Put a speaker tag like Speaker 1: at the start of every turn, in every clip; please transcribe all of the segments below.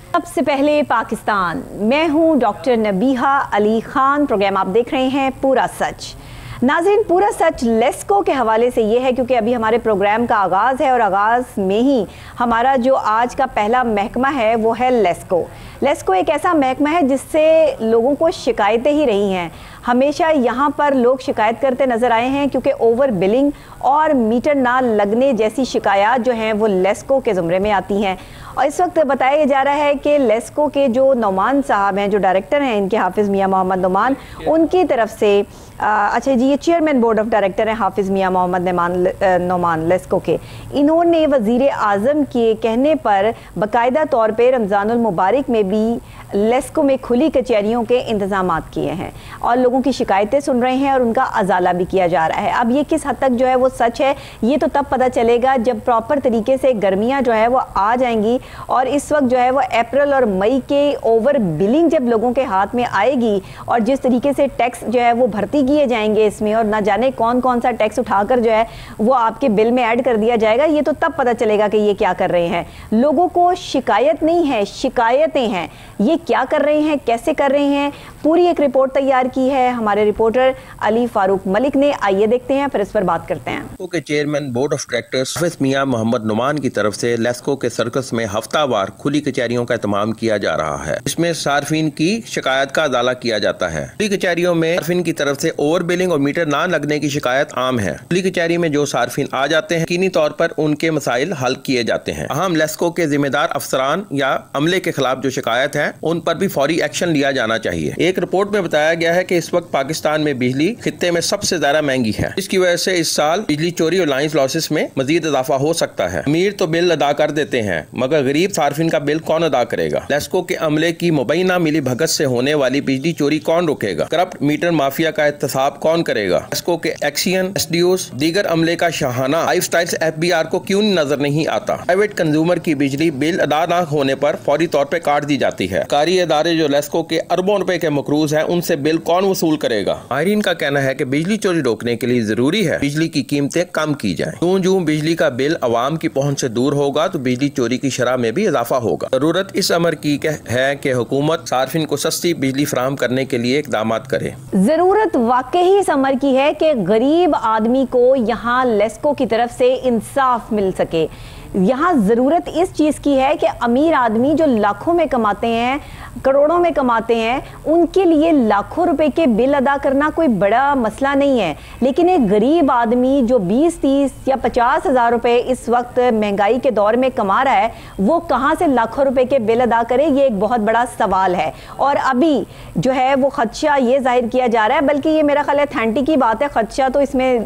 Speaker 1: سب سے پہلے پاکستان، میں ہوں ڈاکٹر نبیہہ علی خان، پروگرام آپ دیکھ رہے ہیں پورا سچ۔ ناظرین، پورا سچ لیسکو کے حوالے سے یہ ہے کیونکہ ابھی ہمارے پروگرام کا آغاز ہے اور آغاز میں ہی ہمارا جو آج کا پہلا محکمہ ہے وہ ہے لیسکو۔ لیسکو ایک ایسا محکمہ ہے جس سے لوگوں کو شکایتیں ہی رہی ہیں۔ ہمیشہ یہاں پر لوگ شکایت کرتے نظر آئے ہیں کیونکہ اوور بلنگ اور میٹر نہ لگنے جیسی شکایات جو ہیں وہ لیسکو کے زمرے میں آتی ہیں۔ اور اس وقت بتایا جا رہا ہے کہ لیسکو کے جو نعمان صاحب ہیں، جو ڈائریکٹر ہیں ان کے، حافظ میاں محمد نعمان، ان کی طرف سے اچھا جی، یہ چیئرمین بورڈ آف ڈائریکٹر ہیں حافظ میاں محمد نعمان لیسکو کے، انہوں نے وزیر اعظم کے کہنے پر باقاعدہ طور پہ رمضان المبارک میں بھی لیسکو میں کھلی کچہریوں کے انتظامات کیے ہیں اور لوگوں کی شکایتیں سن رہے ہیں اور ان کا ازالہ بھی کیا جا رہا ہے۔ اب یہ کس حد تک جو ہے وہ سچ ہے یہ تو تب پتہ چلے گا جب پراپر طریقے سے گرمیاں جو ہے وہ آ جائیں گی، اور اس وقت جو ہے وہ اپریل اور مئی کے اوور بلنگ جب لوگوں کے ہاتھ میں آئے گی اور جس طریقے سے ٹیکس جو ہے وہ بھرتی کیے جائیں گے اس میں، اور نہ جانے کون کون سا ٹیکس اٹھا کر جو ہے وہ آپ کے بل میں ایڈ کر دیا جائے گا، یہ تو تب پتہ چلے گا کہ یہ کیا کر رہے ہیں۔ لوگوں کو شکایت نہیں ہے، شکایتیں ہیں۔ یہ کیا کر رہے ہیں، کیسے کر رہے ہیں، پوری ایک رپورٹ تیار کی ہے ہمارے رپورٹر علی فاروق ملک نے، آئیے دیکھتے ہیں پھر اس پر بات کرتے ہیں۔
Speaker 2: لیسکو کے چیئرمین بورڈ آف ڈائریکٹرز حافظ میاں محمد نعمان کی طرف سے لیسکو کے سرکس میں ہفتہ وار کھلی کچہریوں کا اہتمام کیا جا رہا ہے۔ اس میں صارفین کی شکایت کا ازالہ کیا جاتا ہے۔ کھلی کچہریوں میں صارفین کی طرف سے اوور بلنگ اور میٹر نہ لگنے کی شکایت عام ہے۔ کھلی کچہری میں جو صارفین آ جاتے ہیں یقینی طور پر ان کے مسائل حل کیے جاتے ہیں۔ اہم لیسکو کے ذمہ دار افسران یا عملے کے خلاف جو شکایت ہے ان پر بھی فوری ایکشن لیا جانا چاہیے۔ ایک رپورٹ میں بتایا گیا ہے کہ اس وقت پاکستان میں بجلی خطے میں سب سے زیادہ مہنگی ہے، اس کی وجہ سے اس سال بجلی چوری اور لائنز لاسز میں مزید اضافہ ہو سکتا ہے۔ امیر تو بل ادا کر دیتے ہیں مگر غریب صارفین کا بل کون ادا کرے گا؟ لیسکو کے عملے کی مبینہ ملی بھگت سے ہونے والی بجلی چوری کون روکے گا؟ کرپٹ میٹر مافیا کا احتساب کون کرے گا؟ لیسکو کے ایکسین، ایس ڈی اوز، دیگر عملے کا شاہانہ لائف سٹائلز FBR کو کیوں نظر نہیں آتا؟ پرائیویٹ کنزیومر کی بجلی بل ادا نہ ہونے پر فوری طور پر کاٹ دی جاتی ہے۔ سرکاری ادارے جو لیسکو کے اربوں روپے کے مقروض ہیں ان سے بل کون وصول کرے گا؟ ماہرین کا کہنا ہے کہ بجلی چوری روکنے کے لیے ضروری ہے بجلی کی قیمتیں کم کی جائیں۔ جوں بجلی کا بل عوام کی پہنچ سے دور ہوگا تو بجلی چوری کی شرح میں بھی اضافہ ہوگا۔ ضرورت اس امر کی ہے کہ حکومت صارفین کو سستی بجلی فراہم کرنے کے لیے اقدامات کرے۔
Speaker 1: ضرورت واقعی اس امر کی ہے کہ غریب آدمی کو یہاں لیسکو کی طرف سے انصاف مل سکے۔ یہاں ضرورت اس چیز کی ہے کہ امیر آدمی جو لاکھوں میں کماتے ہیں، کروڑوں میں کماتے ہیں، ان کے لیے لاکھوں روپے کے بل ادا کرنا کوئی بڑا مسئلہ نہیں ہے، لیکن ایک غریب آدمی جو 20-30 یا 50 ہزار روپے اس وقت مہنگائی کے دور میں کما رہا ہے، وہ کہاں سے لاکھوں روپے کے بل ادا کرے؟ یہ ایک بہت بڑا سوال ہے۔ اور ابھی جو ہے وہ خدشہ یہ ظاہر کیا جا رہا ہے، بلکہ یہ میرا خیال ہے تھینٹی کی بات ہے، خدشہ تو اس میں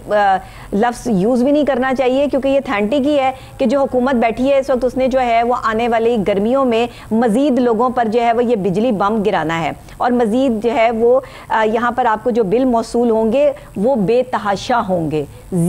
Speaker 1: لفظ یوز بھی نہیں کرنا چاہیے کیونکہ یہ تھینٹی کی ہے کہ جو حکومت بیٹھی ہے اس وقت اس نے جو ہے وہ آنے والی گرمیوں میں مزید لوگوں پر جو ہے وہ یہ بجلی بم گرانا ہے، اور مزید جو ہے وہ یہاں پر آپ کو جو بل موصول ہوں گے وہ بے تحاشا ہوں گے،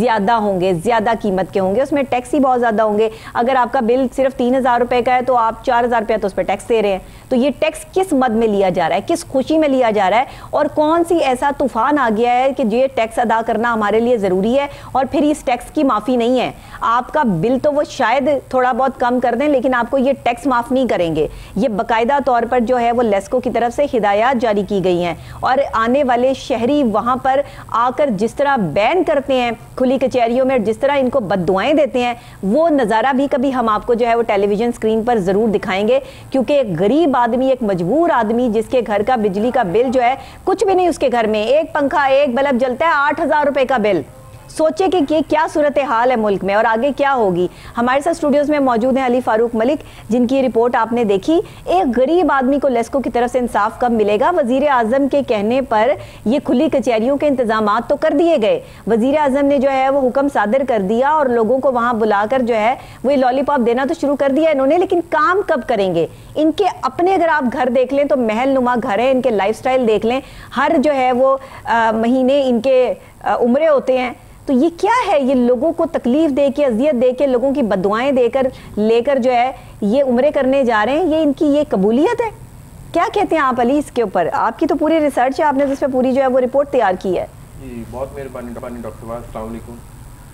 Speaker 1: زیادہ قیمت کے ہوں گے، اس میں ٹیکس ہی بہت زیادہ ہوں گے۔ اگر آپ کا بل صرف 3000 روپے کا ہے تو آپ 4000 روپے تو اس پہ ٹیکس دے رہے ہیں، تو یہ ٹیکس کس مد میں لیا جا رہا ہے، کس خوشی میں لیا جا رہا ہے، اور کون سی ایسا طوفان آ گیا ہے کہ یہ ٹیکس ادا کرنا ہمارے لیے ضروری ہے اور پھر اس ٹیکس کی معافی نہیں ہے؟ آپ کا بل تو وہ شاید تھوڑا بہت کم کر دیں لیکن آپ کو یہ ٹیکس معاف نہیں کریں گے۔ یہ باقاعدہ طور پر جو ہے وہ لیسکو کی طرف سے ہدایات جاری کی گئی ہیں، اور آنے والے شہری وہاں پر آ کر جس طرح بین کرتے ہیں کھلی کچہریوں میں، جس طرح ان کو بد دعائیں دیتے ہیں، وہ نظارہ بھی کبھی ہم آپ کو جو ہے وہ ٹیلی ویژن اسکرین پر ضرور دکھائیں گے، کیونکہ ایک غریب آدمی، ایک مجبور آدمی جس کے گھر کا بجلی کا بل جو ہے کچھ بھی نہیں، اس کے گھر میں ایک پنکھا ایک بلب جلتا ہے، 8000 روپے کا بل۔ سوچے کہ یہ کیا صورتحال ہے ملک میں اور آگے کیا ہوگی۔ ہمارے ساتھ اسٹوڈیوز میں موجود ہیں علی فاروق ملک، جن کی رپورٹ آپ نے دیکھی۔ ایک غریب آدمی کو لیسکو کی طرف سے انصاف کب ملے گا؟ وزیر اعظم کے کہنے پر یہ کھلی کچہریوں کے انتظامات تو کر دیے گئے، وزیر اعظم نے جو ہے وہ حکم صادر کر دیا اور لوگوں کو وہاں بلا کر جو ہے وہ لالی پاپ دینا تو شروع کر دیا انہوں نے، لیکن کام کب کریں گے؟ ان کے اپنے اگر آپ گھر دیکھ لیں تو محل نما گھر ہیں، ان کے لائف سٹائل دیکھ لیں، ہر جو ہے وہ مہینے ان کے عمرے ہوتے ہیں، تو یہ کیا ہے؟ یہ لوگوں کو تکلیف دے کے، اذیت دے کے، لوگوں کی بددعائیں دے کر لے کر جو ہے یہ عمرے کرنے جا رہے ہیں، یہ ان کی یہ قبولیت ہے؟ کیا کہتے ہیں آپ علی اس کے اوپر؟ آپ کی تو پوری ریسرچ ہے، آپ نے جس پہ پوری جو ہے وہ رپورٹ تیار کی ہے۔
Speaker 3: جی بہت مہربانی ڈاکٹر باز، السلام علیکم۔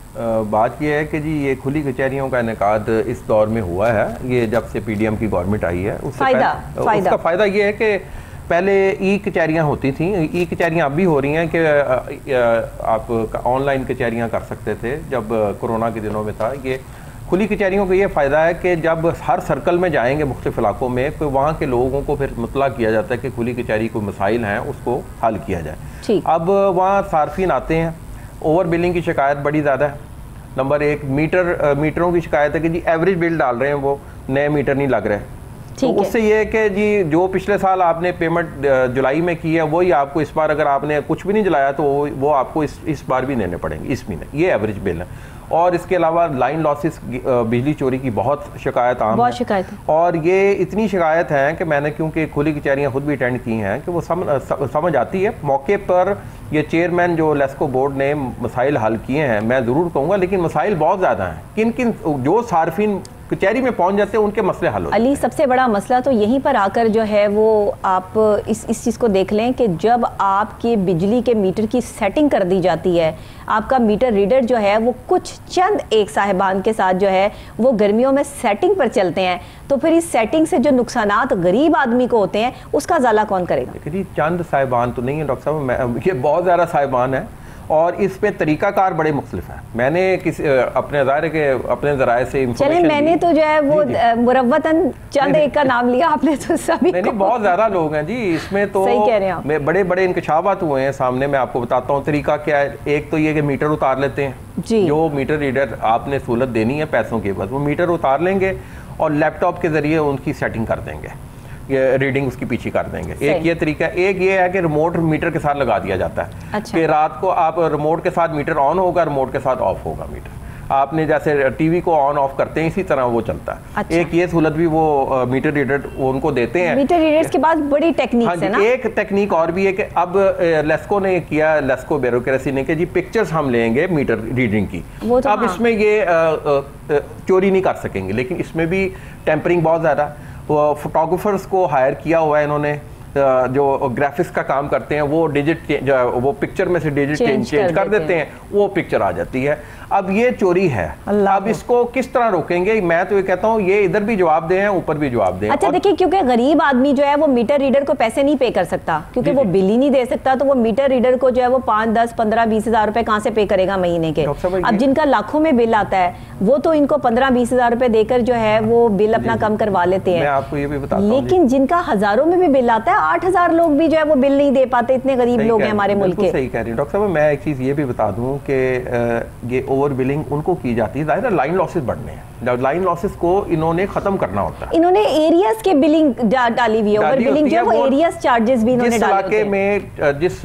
Speaker 2: بات یہ ہے کہ جی یہ کھلی کچہریوں کا انعقاد اس دور میں ہوا ہے، یہ جب سے پی ڈی ایم کی گورنمنٹ آئی ہے اس کا فائدہ یہ ہے کہ پہلے ای کچہریاں ہوتی تھیں، ای کچہریاں اب بھی ہو رہی ہیں کہ آپ آن لائن کچہریاں کر سکتے تھے جب کرونا کے دنوں میں تھا۔ یہ کھلی کچہریوں کا یہ فائدہ ہے کہ جب ہر سرکل میں جائیں گے مختلف علاقوں میں تو وہاں کے لوگوں کو پھر مطلع کیا جاتا ہے کہ کھلی کچہری کو مسائل ہیں اس کو حل کیا جائے۔ اب وہاں صارفین آتے ہیں، اوور بلنگ کی شکایت بڑی زیادہ ہے، نمبر ایک میٹروں کی شکایت ہے کہ جی ایوریج بل ڈال رہے ہیں، وہ نئے میٹر نہیں لگ رہے، تو اس سے یہ ہے کہ جی جو پچھلے سال آپ نے پیمنٹ جولائی میں کی ہے وہی آپ کو اس بار اگر آپ نے کچھ بھی نہیں جلایا تو وہ آپ کو اس بار بھی دینے پڑیں گے اس مہینے، یہ ایوریج بل ہے۔ اور اس کے علاوہ لائن لاسز، بجلی چوری کی بہت شکایت عام ہے، اور یہ اتنی شکایت ہیں کہ میں نے کیونکہ کھلی کچہریاں خود بھی اٹینڈ کی ہیں کہ وہ سمجھ آتی ہے موقع پر۔ یہ چیئرمین جو لیسکو بورڈ نے مسائل حل کیے ہیں میں ضرور کہوں گا، لیکن مسائل بہت زیادہ ہیں، کن جو صارفین کچہری میں پہنچ جاتے ہیں ان کے مسئلے حل ہوتے ہیں۔
Speaker 1: علی سب سے بڑا مسئلہ تو یہیں پر آ کر جو ہے وہ آپ اس چیز کو دیکھ لیں کہ جب آپ کے بجلی کے میٹر کی سیٹنگ کر دی جاتی ہے، آپ کا میٹر ریڈر جو ہے وہ کچھ چند ایک صاحبان کے ساتھ جو ہے وہ گرمیوں میں سیٹنگ پر چلتے ہیں، تو پھر اس سیٹنگ سے جو نقصانات غریب آدمی کو ہوتے ہیں اس کا ازالہ کون کرے گا؟
Speaker 2: جی چند صاحبان تو نہیں ہیں ڈاکٹر صاحب، یہ بہت زیادہ صاحبان ہیں، اور اس میں طریقہ کار بڑے مختلف ہیں۔ میں نے اپنے ظاہر کے اپنے ذرائع سے
Speaker 1: چلیں میں نے تو جو ہے وہ مروتاً چند ایک کا نام لیا، آپ نے تو سبھی
Speaker 2: نہیں بہت زیادہ لوگ ہیں جی اس میں، تو بڑے بڑے انکشافات ہوئے ہیں سامنے۔ میں آپ کو بتاتا ہوں طریقہ کیا ہے۔ ایک تو یہ کہ میٹر اتار لیتے ہیں، جو میٹر ریڈر آپ نے سہولت دینی ہے پیسوں کے بعد، وہ میٹر اتار لیں گے اور لیپ ٹاپ کے ذریعے ان کی سیٹنگ کر دیں گے، ریڈنگ اس کی پیچھے کر دیں گے۔ ایک یہ طریقہ، ایک یہ ہے کہ ریموٹ میٹر کے ساتھ لگا دیا جاتا ہے کہ رات کو آپ ریموٹ کے ساتھ میٹر آن ہوگا، ریموٹ کے ساتھ آف ہوگا میٹر، آپ نے جیسے ٹی وی کو آن آف کرتے ہیں اسی طرح وہ چلتا ہے۔ ایک یہ سہولت بھی وہ میٹر ریڈر ان کو دیتے ہیں۔
Speaker 1: میٹر ریڈرز کے بعد بڑی ٹیکنیک ہے نا،
Speaker 2: ایک ٹیکنیک اور بھی ہے کہ اب لیسکو نے کیا، لیسکو بیوروکریسی نے کہ جی پکچرز ہم لیں گے میٹر ریڈنگ کی، اب اس میں یہ چوری نہیں کر سکیں گے، لیکن اس میں بھی ٹیمپرنگ بہت زیادہ۔ فوٹوگرافرز کو ہائر کیا ہوا ہے انہوں نے، جو گرافکس کا کام کرتے ہیں، وہ ڈیجٹ وہ پکچر میں سے ڈیجٹ چینج کر دیتے ہیں، وہ پکچر آ جاتی ہے۔ اب یہ چوری ہے، اب اس کو کس طرح روکیں گے؟ میں تو یہ کہتا ہوں یہ ادھر بھی جواب دیں، اوپر بھی جواب دیں۔
Speaker 1: اچھا دیکھیں، کیونکہ غریب آدمی جو ہے وہ میٹر ریڈر کو پیسے نہیں پے کر سکتا، کیونکہ وہ بل ہی نہیں دے سکتا، تو وہ میٹر ریڈر کو جو ہے وہ 5 10 15 20 ہزار روپے کہاں سے پے کرے گا مہینے کے؟ اب جن کا لاکھوں میں بل آتا ہے وہ تو ان کو 15 20 ہزار روپے دے کر جو ہے وہ بل اپنا کم کروا لیتے ہیں۔
Speaker 2: میں آپ کو یہ بھی بتاتا ہوں،
Speaker 1: لیکن جن کا ہزاروں میں بھی بل آتا ہے، 8,000 لوگ بھی جو ہے وہ بل نہیں دے پاتے، اتنے غریب لوگ ہیں ہمارے ملک کے۔
Speaker 2: صحیح کہہ رہی ہیں ڈاکٹر صاحب۔ میں ایک چیز یہ بھی بتا دوں کہ یہ اوور بلنگ ان کو کی جاتی ہے، ظاہر ہے لائن لاسز بڑھنے ہیں، لائن لاسز کو انہوں نے ختم کرنا ہوتا ہے۔
Speaker 1: انہوں نے ایریاز کے بلنگ ڈالی ہوئی ہے، اوور بلنگ جو وہ ایریاز چارجز بھی انہوں نے ڈالے ہوتے ہیں۔
Speaker 2: جس علاقے میں جس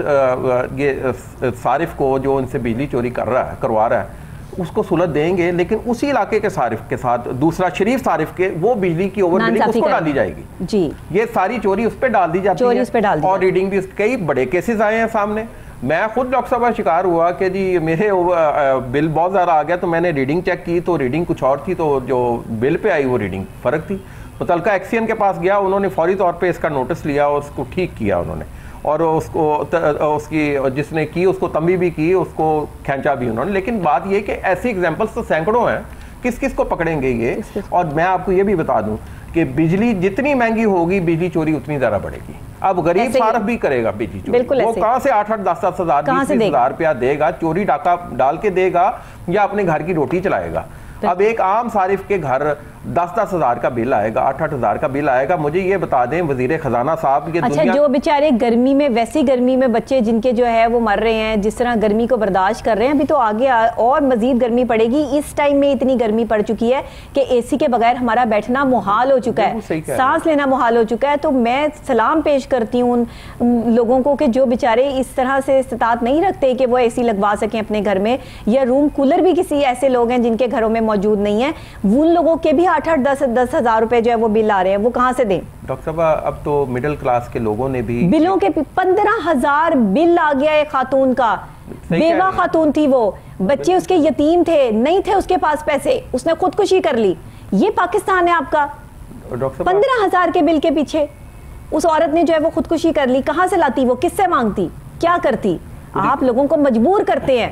Speaker 2: یہ صارف کو جو ان سے بجلی چوری کروا رہا ہے اس کو سہولت دیں گے، لیکن اسی علاقے کے صارف کے ساتھ دوسرا شریف صارف کے وہ بجلی کی اوور بلنگ اس کو ڈال دی جائے گی جی، یہ ساری چوری اس پہ ڈال دی جاتی ہے، اور ریڈنگ بھی کئی بڑے کیسز آئے ہیں سامنے۔ میں خود ڈاکٹر صاحب کا شکار ہوا کہ جی میرے بل بہت زیادہ آ گیا، تو میں نے ریڈنگ چیک کی تو ریڈنگ کچھ اور تھی، تو جو بل پہ آئی وہ ریڈنگ فرق تھی۔ متعلقہ ایکسین کے پاس گیا، انہوں نے فوری طور پہ اس کا نوٹس لیا اور اس کو ٹھیک کیا انہوں نے، اور اس کو اس کی جس نے کی اس کو تنبیہ بھی کی، اس کو کھینچا بھی انہوں نے۔ لیکن بات یہ کہ ایسی ایگزامپلس تو سینکڑوں ہیں، کس کس کو پکڑیں گے یہ؟ اور میں آپ کو یہ بھی بتا دوں کہ بجلی جتنی مہنگی ہوگی بجلی چوری اتنی زیادہ بڑھے گی۔ اب غریب صارف بھی کرے گا بجلی چوری، وہ کہاں سے 8 10 ہزار 20 ہزار روپیہ دے گا؟ چوری ڈاکہ ڈال کے دے گا یا اپنے گھر کی روٹی چلائے گا؟ اب ایک عام صارف کے گھر 10 ہزار کا بل آئے گا، 8 ہزار کا بل آئے گا۔ مجھے یہ بتا دیں وزیر خزانہ صاحب، یہ
Speaker 1: اچھا جو بیچارے گرمی میں، ویسی گرمی میں بچے جن کے جو ہے وہ مر رہے ہیں، جس طرح گرمی کو برداشت کر رہے ہیں، ابھی تو آگے اور مزید گرمی پڑے گی۔ اس ٹائم میں اتنی گرمی پڑ چکی ہے کہ اے سی کے بغیر ہمارا بیٹھنا محال ہو چکا ہے، سانس لینا محال ہو چکا ہے۔ تو میں سلام پیش کرتی ہوں ان لوگوں کو کہ جو بیچارے اس طرح سے استطاعت نہیں رکھتے کہ وہ اے سی لگوا سکیں اپنے گھر میں، یا روم کولر بھی کسی ایسے لوگ ہیں جن کے گھروں میں موجود نہیں ہے، وہ لوگوں کے بھی 8 10 ہزار روپے جو ہے وہ بل آ رہے ہیں، وہ کہاں سے دیں؟
Speaker 2: ڈاکٹر صاحب اب تو مڈل کلاس کے لوگوں نے بھی
Speaker 1: بلوں کے 15,000 بل آ گیا ہے خاتون کا، بیوہ خاتون تھی، وہ بچے اس کے یتیم تھے، نہیں تھے اس کے پاس پیسے، اس نے خودکشی کر لی۔ یہ پاکستان ہے آپ کا؟ 15,000 کے بل کے پیچھے اس عورت نے جو ہے وہ خودکشی کر لی، کہاں سے لاتی؟ وہ کس سے مانگتی؟ کیا کرتی؟ آپ لوگوں کو مجبور کرتے ہیں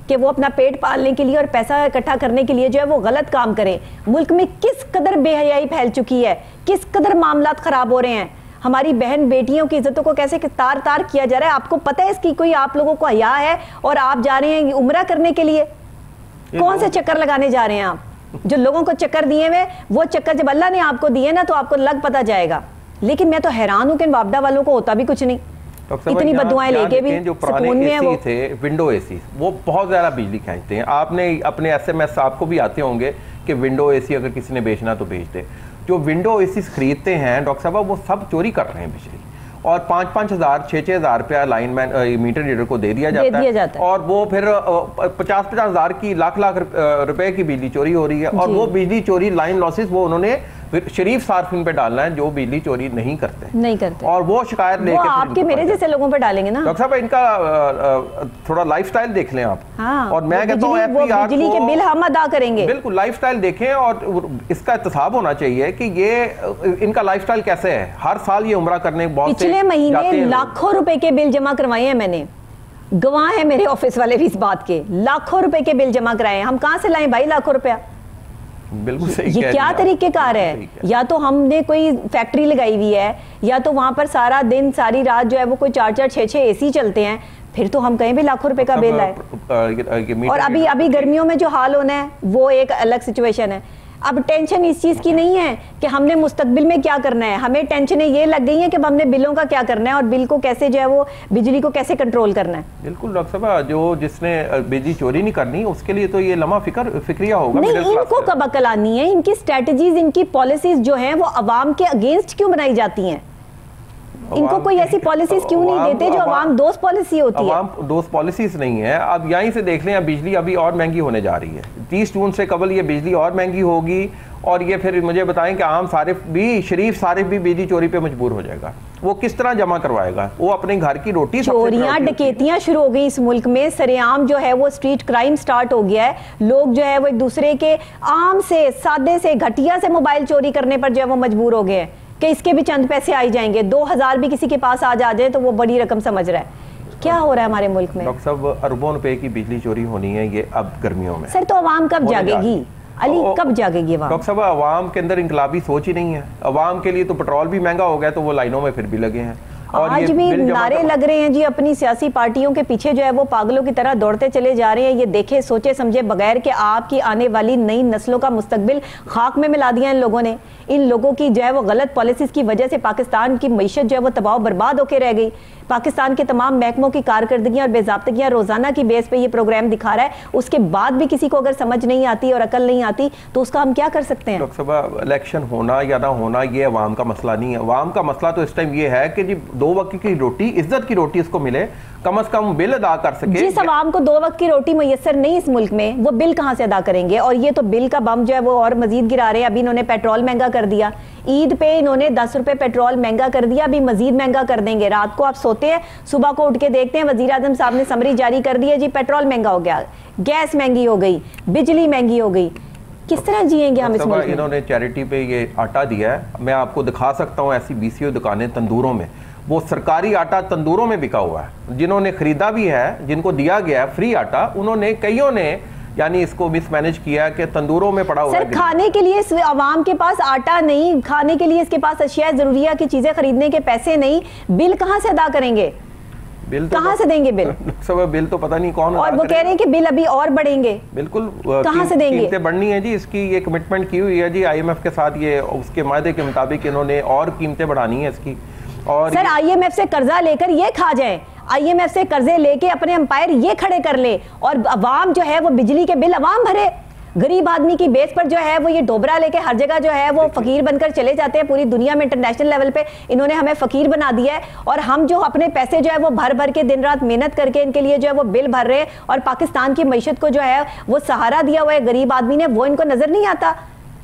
Speaker 1: کہ وہ اپنا پیٹ پالنے کے لیے اور پیسہ اکٹھا کرنے کے لیے جو ہے وہ غلط کام کریں. ملک میں کس قدر بے حیائی پھیل چکی ہے, کس قدر معاملات خراب ہو رہے ہیں, ہماری بہن بیٹیوں کی عزتوں کو کیسے تار تار کیا جا رہا ہے. آپ کو پتہ ہے اس کی کوئی آپ لوگوں کو حیا ہے؟ اور آپ جا رہے ہیں عمرہ کرنے کے لیے, کون سے چکر لگانے جا رہے ہیں آپ؟ جو لوگوں کو چکر دیے ہوئے وہ چکر جب اللہ نے آپ کو دیے نا تو آپ کو لگ پتہ جائے گا. لیکن میں تو حیران ہوں کہ ان وابڈہ والوں کو ہوتا بھی کچھ نہیں, اتنی بددعائیں لے کے بھی سکون میں ہیں. وہ
Speaker 3: تھے ونڈو اے سی, وہ بہت زیادہ بجلی کھینچتے ہیں. آپ نے اپنے ایس ایم ایس آپ کو بھی آتے ہوں گے کہ ونڈو اے سی اگر کسی نے بیچنا تو بیچ دے. جو ونڈو اے سی خریدتے ہیں ڈاکٹر صاحب وہ سب چوری کر رہے ہیں بجلی, اور 5,000 6,000 روپیہ لائن مین میٹر ریڈر کو دے دیا جاتا ہے, اور وہ پھر 50,000 کی لاکھ روپے کی بجلی چوری ہو رہی ہے. اور وہ بجلی چوری لائن لاسز وہ انہوں نے شریف صارفین پہ ڈالنا ہے جو بجلی چوری نہیں کرتے, اور وہ شکایت لے کے
Speaker 1: آپ کے میرے جیسے لوگوں پہ ڈالیں گے نا.
Speaker 3: ڈاکٹر صاحب ان کا تھوڑا لائف سٹائل دیکھ لیں آپ, اور میں کہتا ہوں
Speaker 1: بجلی کے بل ہم ادا کریں گے.
Speaker 3: بالکل لائف سٹائل دیکھیں, اور اس کا احتساب ہونا چاہیے کہ یہ ان کا لائف سٹائل کیسے ہے. ہر سال یہ عمرہ کرنے بہت سے
Speaker 1: پچھلے مہینے لاکھوں روپے کے بل جمع کروائے ہیں میں نے, گواہ ہیں میرے آفس والے بھی اس بات کے, لاکھوں روپے کے بل جمع کرائے ہیں. ہم کہاں سے لائیں بھائی لاکھوں روپیہ؟ یہ کیا طریقہ کار ہے؟ یا تو ہم نے کوئی فیکٹری لگائی ہوئی ہے, یا تو وہاں پر سارا دن ساری رات جو ہے وہ کوئی 4 6 اے سی چلتے ہیں, پھر تو ہم کہیں بھی لاکھوں روپے کا بل آئے. اور ابھی گرمیوں میں جو حال ہونا ہے وہ ایک الگ سچویشن ہے. اب ٹینشن اس چیز کی نہیں ہے کہ ہم نے مستقبل میں کیا کرنا ہے, ہمیں ٹینشنیں یہ لگ گئی ہیں کہ ہم نے بلوں کا کیا کرنا ہے اور بل کو کیسے جو ہے وہ بجلی کو کیسے کنٹرول کرنا ہے.
Speaker 3: بالکل ڈاکٹر صاحب, جو جس نے بجلی چوری نہیں کرنی اس کے لیے تو یہ لمحہ فکریہ ہوگا.
Speaker 1: نہیں, ان کو کب عقل آنی ہے؟ ان کی اسٹریٹجیز, ان کی پالیسیز جو ہیں وہ عوام کے اگینسٹ کیوں بنائی جاتی ہیں؟ ان کو کوئی ایسی پالیسیز کیوں نہیں دیتے جو عوام دوست پالیسی ہوتی ہے؟
Speaker 3: عوام دوست پالیسیز نہیں ہے. اب یہیں سے دیکھ لیں, اب بجلی ابھی اور مہنگی ہونے جا رہی ہے. 30 جون سے قبل یہ بجلی اور مہنگی ہوگی, اور یہ پھر مجھے بتائیں کہ عام صارف بھی, شریف صارف بھی بجلی چوری پہ مجبور ہو جائے گا. وہ کس طرح جمع کروائے گا؟ وہ اپنے گھر کی روٹی.
Speaker 1: چوریاں ڈکیتیاں شروع ہو گئی اس ملک میں, سرعام جو ہے وہ اسٹریٹ کرائم سٹارٹ ہو گیا ہے. لوگ جو ہے وہ ایک دوسرے کے عام سے سادے سے گھٹیا سے موبائل چوری کرنے پر جو ہے وہ مجبور ہو گئے ہیں کہ اس کے بھی چند پیسے آئی جائیں گے. 2,000 بھی کسی کے پاس آ جائے تو وہ بڑی رقم سمجھ رہا ہے. کیا ہو رہا ہے ہمارے ملک میں؟
Speaker 3: ڈاکٹر صاحب اربوں روپے کی بجلی چوری ہونی ہے یہ اب گرمیوں میں.
Speaker 1: سر تو عوام کب جاگے گی علی, کب جاگے گی عوام؟
Speaker 3: ڈاکٹر صاحب عوام کے اندر انقلابی سوچ ہی نہیں ہے. عوام کے لیے تو پٹرول بھی مہنگا ہو گیا تو وہ لائنوں میں پھر بھی لگے ہیں.
Speaker 1: آج بھی نعرے لگ رہے ہیں جی اپنی سیاسی پارٹیوں کے پیچھے جو ہے وہ پاگلوں کی طرح دوڑتے چلے جا رہے ہیں. یہ دیکھے سوچے سمجھے بغیر کہ آپ کی آنے والی نئی نسلوں کا مستقبل خاک میں ملا دیا ان لوگوں نے. ان لوگوں کی جو ہے وہ غلط پالیسیز کی وجہ سے پاکستان کی معیشت جو ہے وہ تباہ و برباد ہو کے رہ گئی. پاکستان کے تمام محکموں کی کارکردگیاں اور بے ضابطگیاں روزانہ کی بیس پہ یہ پروگرام دکھا رہا ہے. اس کے بعد بھی کسی کو اگر سمجھ نہیں آتی اور عقل نہیں آتی تو اس کا ہم کیا کر سکتے ہیں؟
Speaker 3: ڈاکٹر صاحب الیکشن ہونا یا نہ ہونا یہ عوام کا مسئلہ نہیں ہے. عوام کا مسئلہ تو اس ٹائم یہ ہے کہ جی 2 وقت کی روٹی, عزت کی روٹی اس کو ملے, کم از کم بل ادا کر سکے.
Speaker 1: جس عوام کو 2 وقت کی روٹی میسر نہیں اس ملک میں, وہ بل کہاں سے ادا کریں گے؟ اور یہ تو بل کا بم جو ہے وہ اور مزید گرا رہے ہیں. ابھی انہوں نے پیٹرول مہنگا کر دیا, عید پہ انہوں نے 10 روپے پیٹرول مہنگا کر دیا, ابھی مزید مہنگا کر دیں گے. رات کو آپ سوتے ہیں, صبح کو اٹھ کے دیکھتے ہیں وزیر اعظم صاحب نے سمری جاری کر دی ہے, جی پیٹرول مہنگا ہو گیا, گیس مہنگی ہو گئی, بجلی مہنگی ہو گئی. کس طرح جئیں گے ہم اس ملک میں؟
Speaker 3: انہوں نے چیریٹی پہ یہ آٹا دیا ہے, میں آپ کو دکھا سکتا ہوں ایسی BCO دکانیں تندوروں میں, وہ سرکاری آٹا تندوروں میں بکا ہوا ہے. جنہوں نے خریدا بھی ہے, جن کو دیا گیا ہے فری آٹا, انہوں نے کئیوں نے یعنی اس کو مس مینج کیا کہ تندوروں میں پڑا ہوا ہے.
Speaker 1: سر کھانے کے لیے عوام کے پاس آٹا نہیں, کھانے کے لیے اس کے پاس اشیاء ضروریہ کی چیزیں خریدنے کے پیسے نہیں, بل کہاں سے ادا کریں گے؟ کہاں سے دیں گے بل؟
Speaker 3: بل تو پتہ نہیں کون,
Speaker 1: اور وہ کہہ رہے ہیں کہ بل ابھی اور بڑھیں گے.
Speaker 3: بالکل
Speaker 1: کہاں سے دیں گے؟
Speaker 3: قیمتیں بڑھنی ہیں جی, اس کی یہ کمٹمنٹ کی ہوئی ہے جی IMF کے ساتھ, یہ اس کے معاہدے کے مطابق انہوں نے اور قیمتیں بڑھانی ہیں اس کی. اور
Speaker 1: سر IMF سے قرضہ لے کر یہ کھا جائیں, IMF سے قرضے لے کے اپنے امپائر یہ کھڑے کر لے, اور عوام جو ہے وہ بجلی کے بل عوام بھرے. غریب آدمی کی بیس پر جو ہے وہ یہ ڈوبرا لے کے ہر جگہ جو ہے وہ فقیر بن کر چلے جاتے ہیں. پوری دنیا میں انٹرنیشنل لیول پہ انہوں نے ہمیں فقیر بنا دیا ہے, اور ہم جو اپنے پیسے جو ہے وہ بھر بھر کے دن رات محنت کر کے ان کے لیے جو ہے وہ بل بھر رہے ہیں, اور پاکستان کی معیشت کو جو ہے وہ سہارا دیا ہوا ہے غریب آدمی نے, وہ ان کو نظر نہیں آتا.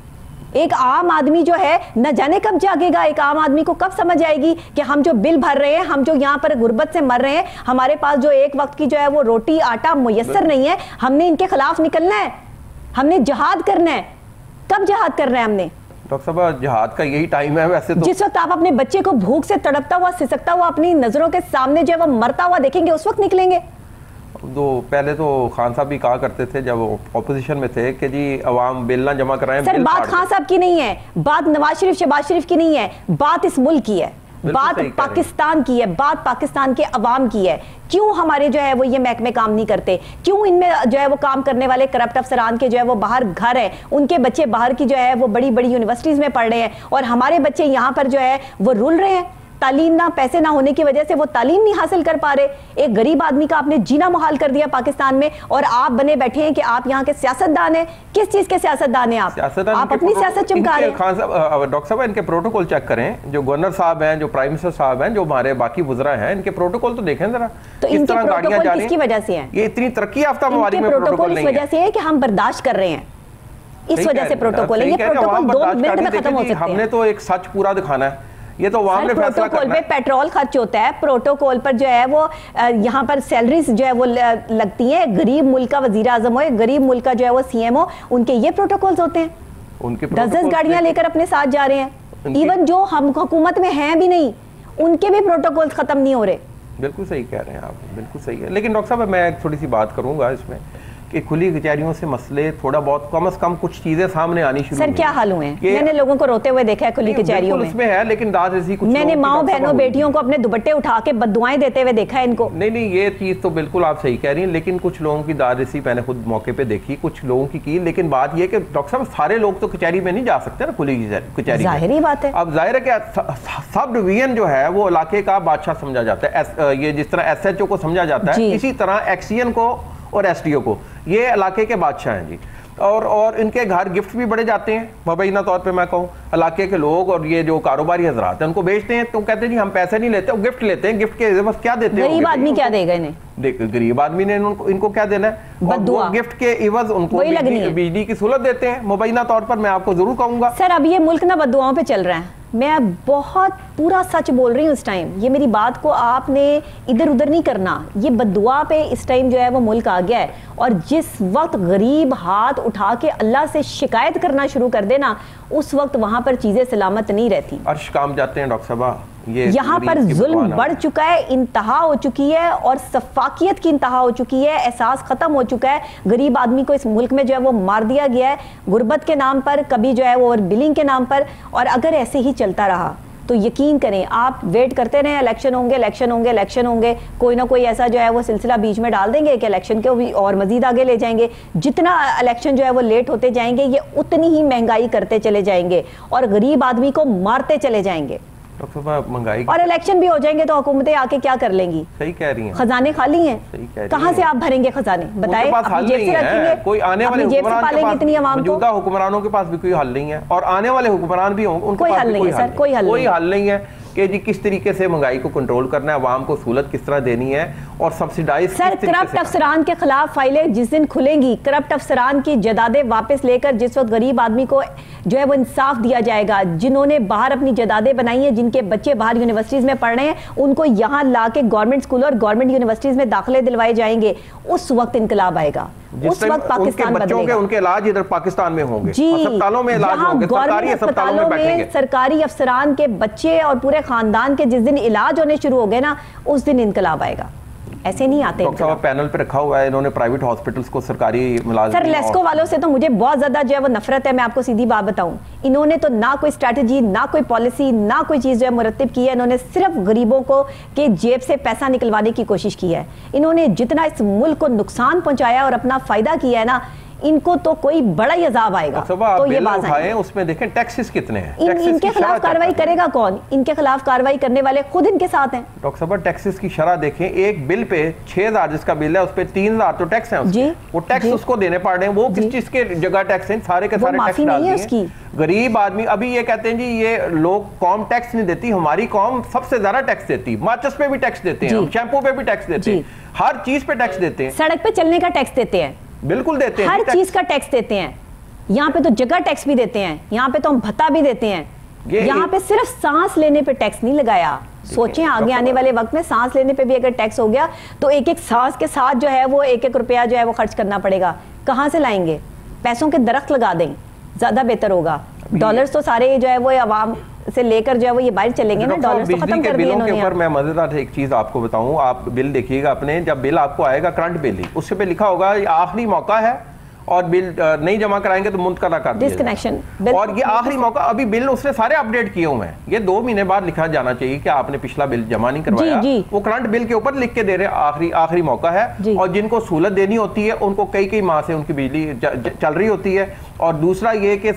Speaker 1: ایک عام آدمی جو ہے نہ جانے کب جاگے گا, ایک عام آدمی کو کب سمجھ آئے گی کہ ہم جو بل بھر رہے ہیں, ہم جو یہاں پر غربت سے مر رہے ہیں, ہمارے پاس جو ایک وقت کی جو ہے وہ روٹی آٹا میسر نہیں ہے, ہم نے ان کے خلاف نکلنا ہے, ہم نے جہاد کرنا ہے. کب جہاد کرنا ہے ہم نے؟
Speaker 3: ڈاکٹر صاحب جہاد کا یہی ٹائم ہے ویسے تو.
Speaker 1: جس وقت آپ اپنے بچے کو بھوک سے تڑپتا ہوا سسکتا ہوا اپنی نظروں کے سامنے جو ہے وہ مرتا ہوا دیکھیں گے, اس وقت نکلیں گے.
Speaker 3: پہلے تو خان صاحب بھی کہا کرتے تھے جب وہ اپوزیشن میں تھے کہ جی عوام بل نہ جمع کرائیں.
Speaker 1: سر بات خان صاحب کی نہیں ہے, بات نواز شریف شہباز شریف کی نہیں ہے, بات اس ملک کی ہے, بات پاکستان کی ہے, بات پاکستان کے عوام کی ہے. کیوں ہمارے جو ہے وہ یہ محکمے کام نہیں کرتے, کیوں ان میں جو ہے وہ کام کرنے والے کرپٹ افسران کے جو ہے وہ باہر گھر ہیں, ان کے بچے باہر کی جو ہے وہ بڑی بڑی یونیورسٹیز میں پڑھ رہے ہیں اور ہمارے بچے یہاں پر جو ہے وہ رول رہے ہیں. تعلیم نہ, پیسے نہ ہونے کی وجہ سے وہ تعلیم نہیں حاصل کر پا رہے. ایک غریب آدمی کا آپ نے جینا محال کر دیا پاکستان میں, اور آپ بنے بیٹھے ہیں کہ آپ یہاں کے سیاستدان ہیں. کس چیز کے سیاستدان ہیں آپ اپنی سیاست چمکا رہے ہیں.
Speaker 3: ڈاکٹر صاحب ان کے پروٹوکول چیک کریں, جو گورنر صاحب ہیں, جو پرائم منسٹر صاحب ہیں, جو ہمارے باقی وزراء ہیں, ان کے پروٹوکول تو دیکھیں ذرا.
Speaker 1: تو ان کے پروٹوکول کس کی وجہ سے ہیں؟
Speaker 3: یہ اتنی ترقی یافتہ ممالک میں پروٹوکول نہیں ہے.
Speaker 1: اس وجہ سے ہے کہ ہم برداشت کر رہے ہیں, اس وجہ سے پروٹوکول ہے. یہ پروٹوکول 2 منٹ میں ختم ہو سکتے ہیں.
Speaker 3: ہم نے تو ایک سچ پورا دکھانا ہے, یہ تو عوام نے فیصلہ کرنا ہے.
Speaker 1: پروٹوکول پہ پیٹرول خرچ ہوتا ہے, پروٹوکول پر جو ہے وہ یہاں پر سیلریز جو ہے وہ لگتی ہیں. غریب ملک کا وزیر اعظم ہو, غریب ملک کا جو ہے وہ سی ایم ہو, ان کے یہ پروٹوکولز ہوتے ہیں. 10 گاڑیاں لے کر اپنے ساتھ جا رہے ہیں. ایون جو ہم حکومت میں ہیں بھی نہیں, ان کے بھی پروٹوکولز ختم نہیں ہو رہے.
Speaker 3: بالکل صحیح کہہ رہے ہیں آپ, بالکل صحیح ہے. لیکن ڈاکٹر صاحب میں ایک تھوڑی سی بات کروں گا اس میں کہ کھلی کچہریوں سے مسئلے تھوڑا بہت کم از کم کچھ چیزیں سامنے آنی شروع
Speaker 1: سر کیا حال ہوئے ہیں؟ میں نے لوگوں کو روتے ہوئے دیکھا ہے کھلی کچہریوں میں.
Speaker 3: اس میں ہے لیکن داد رسی کچھ
Speaker 1: میں نے ماؤں بہنوں بیٹیوں کو اپنے دوپٹے اٹھا کے بددعائیں دیتے ہوئے دیکھا ہے ان کو.
Speaker 3: نہیں یہ چیز تو بالکل آپ صحیح کہہ رہی ہیں, لیکن کچھ لوگوں کی داد رسی میں نے خود موقع پہ دیکھی, کچھ لوگوں کی. لیکن بات یہ کہ ڈاکٹر صاحب سارے لوگ تو کچہری میں نہیں جا سکتے نا, کھلی کچہری.
Speaker 1: ظاہری بات ہے.
Speaker 3: اب ظاہر ہے کہ سب ڈویژن جو ہے وہ علاقے کا بادشاہ سمجھا جاتا ہے. یہ جس طرح ایس ایچ او کو سمجھا جاتا ہے, اسی طرح ایکس ای این کو اور ایس ڈی او کو, یہ علاقے کے بادشاہ ہیں جی. اور ان کے گھر گفٹ بھی بڑے جاتے ہیں مبینہ طور پہ. میں کہوں علاقے کے لوگ اور یہ جو کاروباری حضرات ہیں ان کو بیچتے ہیں تو کہتے ہیں جی ہم پیسے نہیں لیتے, وہ گفٹ لیتے ہیں. گفٹ کے عوض کیا دیتے ہیں؟
Speaker 1: غریب آدمی کیا دے گا انہیں؟
Speaker 3: غریب آدمی نے ان کو کیا دینا ہے؟
Speaker 1: بددعا.
Speaker 3: گفٹ کے عوض ان کو بجلی کی سہولت دیتے ہیں مبینہ طور پر. میں آپ کو ضرور کہوں گا
Speaker 1: سر اب یہ ملک نہ بددعاؤں پہ چل رہا ہے. میں بہت پورا سچ بول رہی ہوں اس ٹائم. یہ میری بات کو آپ نے ادھر ادھر نہیں کرنا. یہ بددعا پہ اس ٹائم جو ہے وہ ملک آ گیا ہے, اور جس وقت غریب ہاتھ اٹھا کے اللہ سے شکایت کرنا شروع کر دے نا, اس وقت وہاں پر چیزیں سلامت نہیں رہتی.
Speaker 3: عرش کام جاتے ہیں ڈاکٹر صاحب.
Speaker 1: یہاں پر ظلم بڑھ چکا ہے, انتہا ہو چکی ہے, اور سفاکیت کی انتہا ہو چکی ہے. احساس ختم ہو چکا ہے. غریب آدمی کو اس ملک میں جو ہے وہ مار دیا گیا ہے, غربت کے نام پر, کبھی جو ہے وہ بلنگ کے نام پر. اور اگر ایسے ہی چلتا رہا تو یقین کریں آپ ویٹ کرتے رہیں, الیکشن ہوں گے, الیکشن ہوں گے, الیکشن ہوں گے, کوئی نہ کوئی ایسا جو ہے وہ سلسلہ بیچ میں ڈال دیں گے کہ الیکشن کے بھی اور مزید آگے لے جائیں گے. جتنا الیکشن جو ہے وہ لیٹ ہوتے جائیں گے, یہ اتنی ہی مہنگائی کرتے چلے جائیں گے اور غریب آدمی کو مارتے چلے جائیں گے. اور الیکشن بھی ہو جائیں گے تو حکومتیں آ کے کیا کر لیں گی؟
Speaker 3: صحیح کہہ رہی ہیں.
Speaker 1: خزانے خالی ہیں, کہاں سے آپ بھریں گے خزانے؟ بتائیں. اپنی جیب سے رکھیں گے,
Speaker 3: کوئی آنے والے موجودہ حکمرانوں کے پاس بھی کوئی حل نہیں ہے, اور آنے والے حکمران بھی ہوں ان کے پاس کوئی حل نہیں ہے کہ جی کس طریقے سے مہنگائی کو کنٹرول کرنا ہے, عوام کو سہولت کس طرح دینی ہے, اور سبسیڈائز.
Speaker 1: سر کرپٹ افسران کے خلاف فائلیں جس دن کھلیں گی, کرپٹ افسران کی جائیدادیں واپس لے کر جس وقت غریب آدمی کو جو ہے وہ انصاف دیا جائے گا, جنہوں نے باہر اپنی جائیدادیں بنائی ہیں, جن کے بچے باہر یونیورسٹیز میں پڑھ رہے ہیں, ان کو یہاں لا کے گورنمنٹ اسکول اور گورنمنٹ یونیورسٹیز میں داخلے دلوائے جائیں گے, اس وقت انقلاب آئے گا, اس وقت پاکستان بدلے گا.
Speaker 3: ان کے علاج ادھر پاکستان میں ہوں گے,
Speaker 1: جی,
Speaker 3: اسپتالوں میں علاج ہوں گے, سرکاری اسپتالوں میں بیٹھیں گے.
Speaker 1: سرکاری افسران کے بچے اور پورے خاندان کے جس دن علاج ہونے شروع ہو گئے نا, اس دن انقلاب آئے گا. ایسے نہیں آتے.
Speaker 3: ڈاکٹر صاحب پینل پہ رکھا ہوا ہے انہوں نے پرائیویٹ ہاسپٹلز کو سرکاری ملازمین.
Speaker 1: سر لیسکو والوں سے تو مجھے بہت زیادہ جو ہے وہ نفرت ہے, میں آپ کو سیدھی بات بتاؤں. انہوں نے تو نہ کوئی اسٹریٹجی, نہ کوئی پالیسی, نہ کوئی چیز جو ہے مرتب کی ہے. انہوں نے صرف غریبوں کو کے جیب سے پیسہ نکلوانے کی کوشش کی ہے. انہوں نے جتنا اس ملک کو نقصان پہنچایا اور اپنا فائدہ کیا ہے نا, ان کو تو کوئی بڑا ہی عذاب آئے گا.
Speaker 3: تو یہ بات ہے, اس میں دیکھیں ٹیکسز کتنے ہیں,
Speaker 1: ان کے خلاف کارروائی کرے گا کون؟ ان کے خلاف کارروائی کرنے والے خود ان کے ساتھ ہیں.
Speaker 3: ڈاکٹر صاحب ٹیکسز کی شرح دیکھیں, ایک بل پہ 6000 جس کا بل ہے اس پہ 3000 تو ٹیکس ہیں. جی وہ ٹیکس اس کو دینے پڑ رہے ہیں. وہ کس چیز کے جگہ ٹیکس ہیں؟ سارے کے سارے ٹیکس ڈال دیے. غریب آدمی ابھی یہ کہتے ہیں جی یہ لوگ قوم ٹیکس نہیں دیتی, ہماری قوم سب سے زیادہ ٹیکس دیتی. ماچس پہ بھی ٹیکس دیتے ہیں, شیمپو پہ بھی ٹیکس دیتے ہیں, ہر چیز پہ ٹیکس دیتے ہیں.
Speaker 1: سڑک پہ چلنے کا ٹیکس دیتے ہیں,
Speaker 3: بالکل دیتے ہیں,
Speaker 1: ہر چیز کا ٹیکس دیتے ہیں. یہاں پہ تو جگہ ٹیکس بھی دیتے ہیں, یہاں پہ تو ہم بھتا بھی دیتے ہیں. یہاں پہ صرف سانس لینے پہ ٹیکس نہیں لگایا. سوچیں آگے آنے والے وقت میں سانس لینے پہ بھی اگر ٹیکس ہو گیا تو ایک ایک سانس کے ساتھ جو ہے وہ 1-1 روپیہ جو ہے وہ خرچ کرنا پڑے گا. کہاں سے لائیں گے؟ پیسوں کے درخت لگا دیں, زیادہ بہتر ہوگا. ڈالرز تو سارے جو ہے وہ عوام سے لے کر جو ہے وہ یہ باہر چلیں گے نا, ڈالرز تو ختم کر دیے انہوں نے.
Speaker 3: میں مزیدار ایک چیز آپ کو بتاؤں, آپ بل دیکھیے گا اپنے, جب بل آپ کو آئے گا کرنٹ بل ہی, اس پہ لکھا ہوگا یہ آخری موقع ہے اور بل نہیں جمع کرائیں گے تو منتقل کر دیا
Speaker 1: ڈسکنیکشن,
Speaker 3: اور یہ آخری موقع. ابھی بل اس نے سارے اپڈیٹ کیے ہوئے ہیں, یہ 2 مہینے بعد لکھا جانا چاہیے کہ آپ نے پچھلا بل جمع نہیں کروایا. وہ کرنٹ بل کے اوپر لکھ کے دے رہے آخری موقع ہے, اور جن کو سہولت دینی ہوتی ہے ان کو کئی ماہ سے ان کی بجلی چل رہی ہوتی ہے. اور دوسرا یہ کہ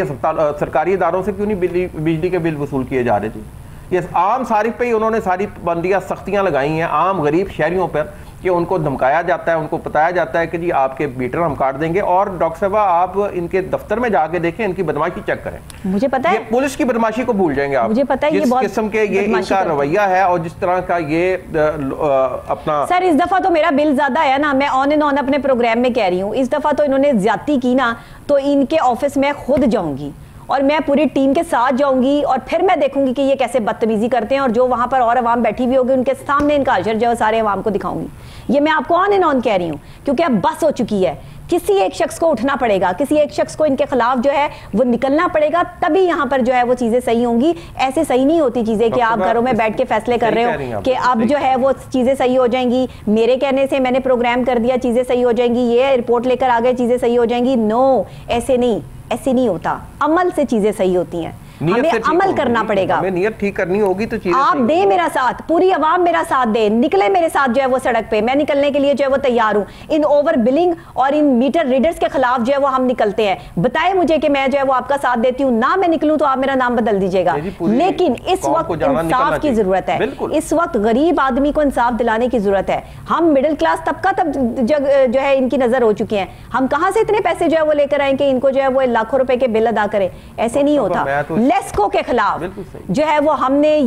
Speaker 3: سرکاری اداروں سے کیوں نہیں بجلی کے بل وصول کیے جا رہے تھے. یہ عام صارف پہ ہی انہوں نے ساری پابندیاں سختیاں لگائی ہیں عام غریب شہریوں پر, کہ ان کو دھمکایا جاتا ہے, ان کو بتایا جاتا ہے کہ جی آپ کے میٹر ہم کاٹ دیں گے. اور ڈاکٹر صاحبہ آپ ان کے دفتر میں جا کے دیکھیں, ان کی بدماشی چیک کریں.
Speaker 1: مجھے پتا ہے
Speaker 3: پولیس کی بدماشی کو بھول جائیں گے آپ.
Speaker 1: مجھے پتا ہے
Speaker 3: جس قسم کے یہ ان کا رویہ ہے اور جس طرح کا یہ اپنا.
Speaker 1: سر اس دفعہ تو میرا بل زیادہ ہے نا, میں آن اینڈ آن اپنے پروگرام میں کہہ رہی ہوں, اس دفعہ تو انہوں نے زیادتی کی نا, تو ان کے آفس میں خود جاؤں گی اور میں پوری ٹیم کے ساتھ جاؤں گی, اور پھر میں دیکھوں گی کہ یہ کیسے بدتمیزی کرتے ہیں, اور جو وہاں پر اور عوام بیٹھی ہوئی ہوگی ان کے سامنے ان کا حشر جو ہے سارے عوام کو دکھاؤں گی. یہ میں آپ کو آن اینڈ آن کہہ رہی ہوں, کیونکہ اب بس ہو چکی ہے. کسی ایک شخص کو اٹھنا پڑے گا, کسی ایک شخص کو ان کے خلاف جو ہے وہ نکلنا پڑے گا, تبھی یہاں پر جو ہے وہ چیزیں صحیح ہوں گی. ایسے صحیح نہیں ہوتی چیزیں کہ آپ گھروں میں بیٹھ کے فیصلے کر رہے ہو کہ اب جو ہے وہ چیزیں صحیح ہو جائیں گی, میرے کہنے سے میں نے پروگرام کر دیا چیزیں صحیح ہو جائیں گی, یہ رپورٹ لے کر آ گئے چیزیں صحیح ہو جائیں گی. نو, ایسے نہیں ہوتا. عمل سے چیزیں صحیح ہوتی ہیں, ہمیں عمل کرنا پڑے گا.
Speaker 3: ہمیں نیت ٹھیک کرنی ہوگی تو چیزیں
Speaker 1: آپ دیں میرا ساتھ, پوری عوام میرا ساتھ دے, نکلے میرے ساتھ جو ہے وہ سڑک پہ. میں نکلنے کے لیے جو ہے وہ تیار ہوں. ان اوور بلنگ اور ان میٹر ریڈرز کے خلاف جو ہے وہ ہم نکلتے ہیں. بتائے مجھے کہ میں جو ہے وہ آپ کا ساتھ دیتی ہوں, نہ میں نکلوں تو آپ میرا نام بدل دیجیے گا. لیکن اس وقت انصاف کی ضرورت ہے, اس وقت غریب آدمی کو انصاف دلانے کی ضرورت ہے. ہم مڈل کلاس طبقہ تب جو ہے ان کی نظر ہو چکی ہیں. ہم کہاں سے اتنے پیسے جو ہے وہ لے کر آئیں کہ ان کو جو ہے وہ لاکھوں روپے کے بل ادا کریں. ایسے نہیں ہوتا. لیسکو کے خلاف جو ہے وہ ہم نے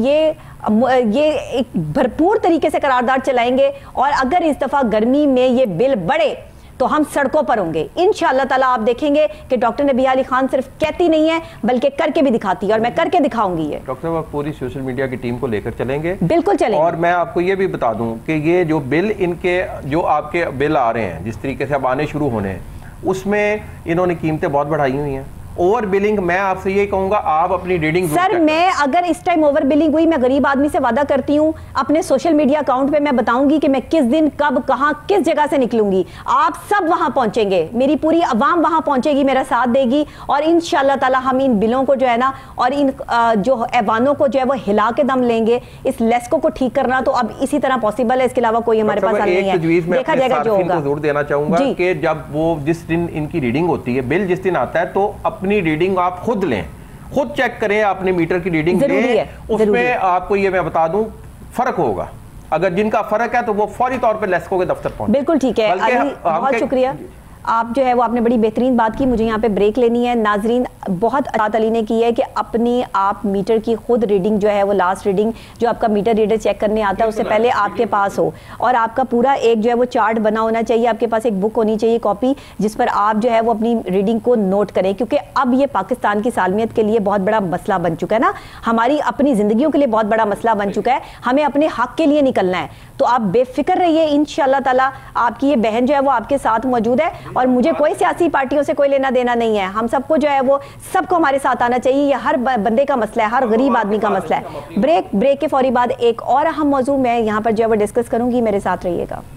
Speaker 1: یہ ایک بھرپور طریقے سے قرارداد چلائیں گے, اور اگر اس دفعہ گرمی میں یہ بل بڑھے تو ہم سڑکوں پر ہوں گے انشاءاللہ تعالیٰ. آپ دیکھیں گے کہ ڈاکٹر نبیہ علی خان صرف کہتی نہیں ہے بلکہ کر کے بھی دکھاتی ہے, اور میں کر کے دکھاؤں گی. یہ
Speaker 3: ڈاکٹر صاحب پوری سوشل میڈیا کی ٹیم کو لے کر چلیں گے.
Speaker 1: بالکل چلیں گے.
Speaker 3: اور میں آپ کو یہ بھی بتا دوں کہ یہ جو بل ان کے جو آپ کے بل آ رہے ہیں جس طریقے سے اب آنے شروع ہونے ہیں, اس میں انہوں نے قیمتیں بہت بڑھائی ہوئی ہیں. اوور بلنگ, میں آپ سے یہ کہوں گا آپ اپنی ریڈنگ.
Speaker 1: سر میں اگر اس ٹائم اوور بلنگ ہوئی, میں غریب آدمی سے وعدہ کرتی ہوں اپنے سوشل میڈیا اکاؤنٹ پہ میں بتاؤں گی کہ میں کس دن کب کہاں کس جگہ سے نکلوں گی. آپ سب وہاں پہنچیں گے, میری پوری عوام وہاں پہنچے گی, میرا ساتھ دے گی, اور انشاءاللہ تعالی ہم ان بلوں کو جو ہے نا اور ان جو ایوانوں کو جو ہے وہ ہلا کے دم لیں گے. اس لیسکو کو ٹھیک کرنا تو اب اسی طرح پاسبل ہے, اس کے علاوہ کوئی ہمارے پاس حل نہیں ہے. دیکھا جائے گا جو ہوگا.
Speaker 3: ضرور دینا چاہوں گا کہ جب وہ جس دن ان کی ریڈنگ ہوتی ہے, بل جس دن آتا ہے, تو اپنی ریڈنگ آپ خود لیں, خود چیک کریں, اپنے میٹر کی ریڈنگ لیں. اس میں آپ کو یہ میں بتا دوں فرق ہوگا. اگر جن کا فرق ہے تو وہ فوری طور پہ لیسکو کے دفتر پہنچ.
Speaker 1: بالکل ٹھیک ہے, بہت شکریہ. آپ جو ہے وہ آپ نے بڑی بہترین بات کی. مجھے یہاں پہ بریک لینی ہے. ناظرین, بہت اطاعت علی نے کی ہے کہ اپنی آپ میٹر کی خود ریڈنگ جو ہے وہ لاسٹ ریڈنگ جو آپ کا میٹر ریڈر چیک کرنے آتا ہے اس سے پہلے آپ کے پاس ہو, اور آپ کا پورا ایک جو ہے وہ چارٹ بنا ہونا چاہیے. آپ کے پاس ایک بک ہونی چاہیے, کاپی, جس پر آپ جو ہے وہ اپنی ریڈنگ کو نوٹ کریں, کیونکہ اب یہ پاکستان کی سالمیت کے لیے بہت بڑا مسئلہ بن چکا ہے نا, ہماری اپنی زندگیوں کے لیے بہت بڑا مسئلہ بن چکا ہے. ہمیں اپنے حق کے لیے نکلنا ہے, تو آپ بے فکر رہیے. انشاءاللہ تعالیٰ آپ کی یہ بہن جو ہے وہ آپ کے ساتھ موجود ہے, اور مجھے کوئی سیاسی پارٹیوں سے کوئی لینا دینا نہیں ہے. ہم سب کو جو ہے وہ سب کو ہمارے ساتھ آنا چاہیے. یہ ہر بندے کا مسئلہ ہے, ہر غریب آدمی کا مسئلہ ہے. بریک کے فوری بعد ایک اور اہم موضوع میں یہاں پر جو ہے وہ ڈسکس کروں گی. میرے ساتھ رہیے گا.